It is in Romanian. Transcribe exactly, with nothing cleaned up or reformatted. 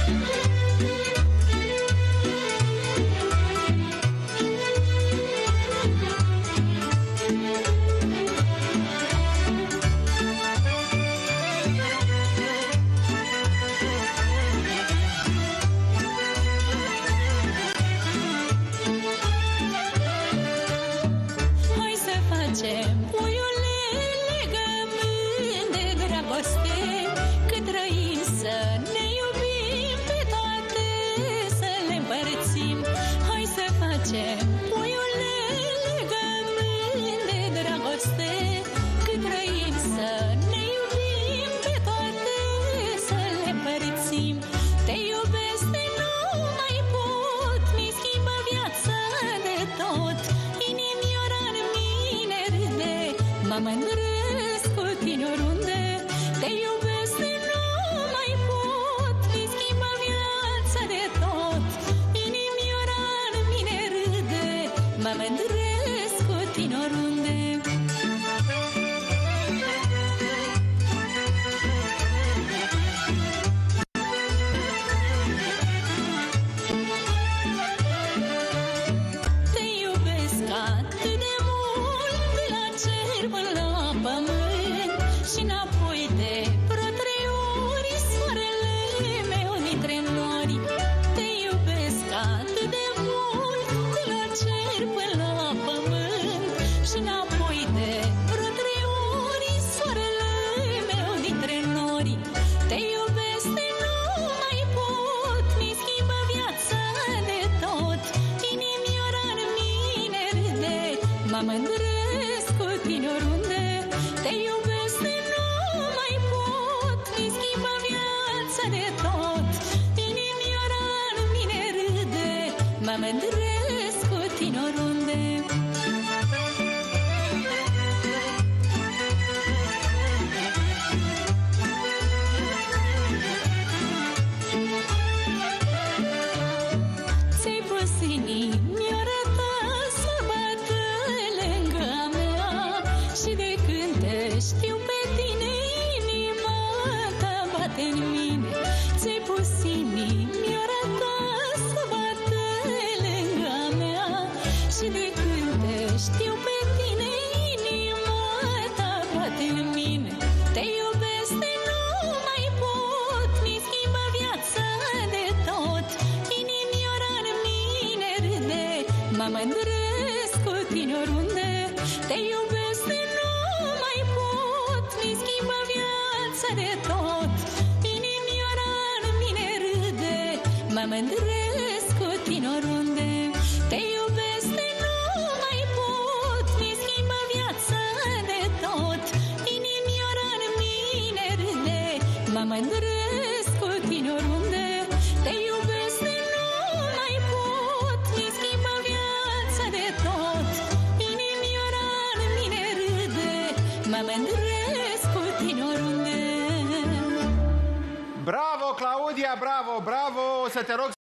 Mă mândresc cu tine oriunde, te iubesc de nu mai pot, mi schimbă viața de tot, inimioara în mine râde, mă mândresc cu tine oriunde. Te iubesc atât de mult, de la cer până la pământ și înapoi de vreo trei ori, soarele meu dintre nori. Te iubesc atât de mult, de la cer până la pământ și înapoi de vreo trei ori, soarele meu dintre nori. Te iubesc de nu mai pot, mi schimbă viața de tot, inimioara în mine râde, mă mândresc cu tine oriunde. Te iubesc de nu mai pot, mi schimbă viața de tot, inimioara în mine râde, mă mândresc cu tine oriunde. Ți-ai pus inimioara ta să bată lângă a mea și de când te știu pe tine, inima ta bate în mine. Ți-ai pus inimioara ta să bată lângă a mea și de când te știu pe tine, inima ta bate în mine. Te iubesc de nu mai pot, mi schimbă viața de tot, inimioara în mine râde, mă mândresc cu tine oriunde. Te iubesc de nu mai pot, mi schimbă viața de tot, inimioara în mine râde, mă mândresc cu tine oriunde. Te iubesc de nu mai pot, mi schimbă viața de tot, inimioara în mine râde, mă mândresc cu tine oriunde. Te iubesc de nu mai pot, mi schimbă viața de tot, inimioara în mine râde, mă mândresc cu tine oriunde. Bravo, Claudia, bravo, bravo, să te rog